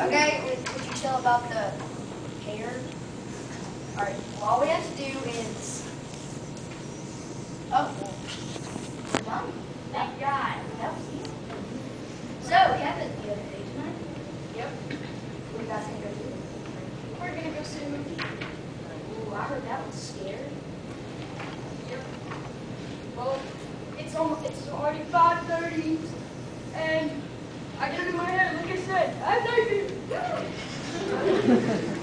Okay, would you chill about the hair? Alright, well, all we have to do is... Oh, well, we're done. Thank God. That was easy. So, Kevin, you have a date tonight? Yep. What are you guys going to go do? We're going to go see a movie. Ooh, I heard that one's scary. Yep. Well, it's already 5:30, and I get it in my head, like I said, I have night vision.